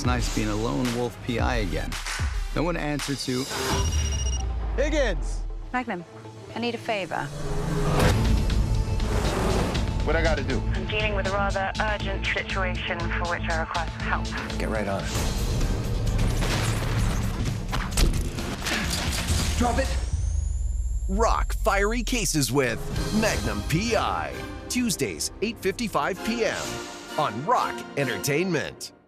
It's nice being a lone wolf PI again. No one to answer to. Higgins! Magnum, I need a favor. What I gotta do? I'm dealing with a rather urgent situation for which I require some help. Get right on it. Drop it! Rock fiery cases with Magnum PI. Tuesdays, 8:55 p.m. on Rock Entertainment.